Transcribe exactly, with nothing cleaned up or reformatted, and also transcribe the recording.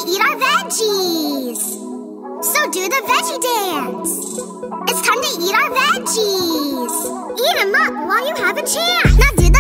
to eat our veggies. So do the veggie dance. It's time to eat our veggies. Eat them up while you have a chance. Now do